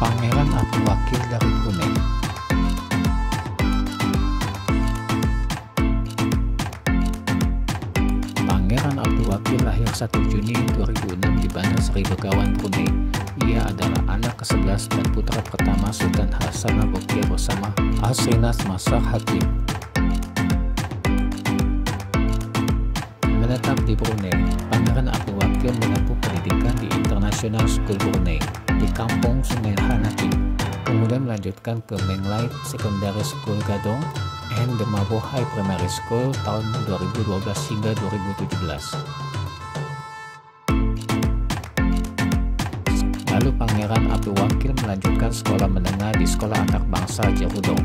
Pangeran Abdul Wakil dari Brunei. Pangeran Abdul Wakil lahir 1 Juni 2006 di Bandar Seri Begawan, Brunei. Ia adalah anak ke-11 dan putra pertama Sultan Hassanal Bolkiah bersama Asrinas Masar Hakim. Menetap di Brunei, Pangeran Abdul Wakil menempuh pendidikan di International School Brunei di Kampung Sungai Hanakin, kemudian melanjutkan ke Menglai Secondary School Gadong and the Mabohai Primary School tahun 2012 hingga 2017. Lalu Pangeran Abdul Wakil melanjutkan sekolah menengah di Sekolah Antarabangsa Jerudong.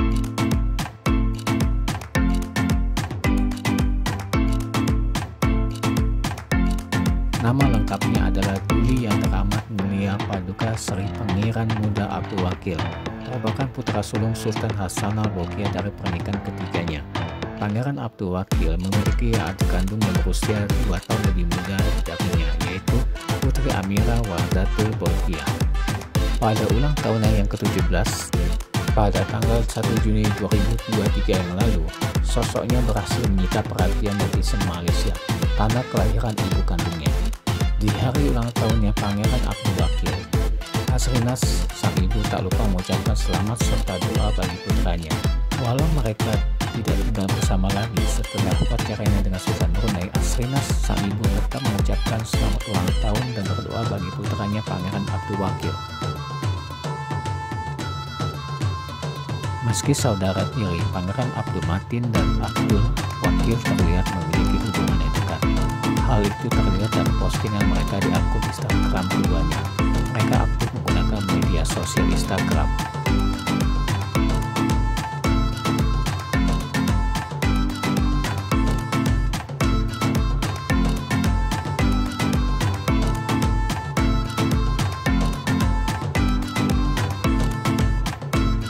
Nama lengkapnya adalah Duli Yang Teramat Mulia Paduka Sri Pangeran Muda Abdul Wakil, merupakan putra sulung Sultan Hassanal Bolkiah dari pernikahan ketiganya. Pangeran Abdul Wakil memiliki adik kandung yang berusia 2 tahun lebih muda darinya, yaitu Putri Amira Wardatul Bolkiah. Pada ulang tahunnya yang ke-17, pada tanggal 1 Juni 2023 yang lalu, sosoknya berhasil menyita perhatian netizen Malaysia, tanah kelahiran ibu kandungnya. Di hari ulang tahunnya Pangeran Abdul Wakil, Asrinas sang ibu tak lupa mengucapkan selamat serta doa bagi putranya. Walau mereka tidak tinggal bersama lagi setelah perceraiannya dengan Sultan Brunei, Asrinas sang ibu tetap mengucapkan selamat ulang tahun dan berdoa bagi putranya Pangeran Abdul Wakil. Meski saudara tiri, Pangeran Abdul Matin dan Abdul Wakil terlihat memiliki hubungan yang dekat. Hal itu terlihat dari postingan mereka di akun Instagram keduanya. Mereka aktif menggunakan media sosial Instagram.